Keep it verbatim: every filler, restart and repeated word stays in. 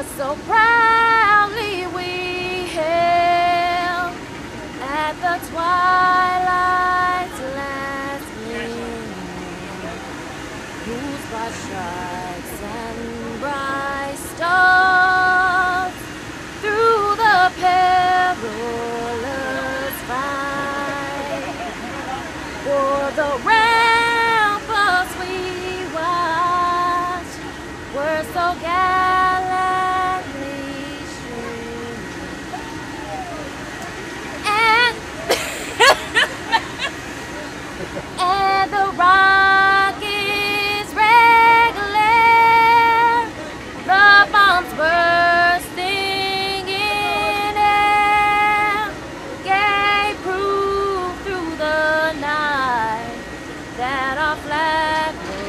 So proudly we hailed at the twilight's last gleam, whose broad stripes and bright stars through the perilous fight for the ramparts we watched were so gallantly streaming, and and the rockets' red glare, the bombs bursting in air, gave proof through the night that our flag was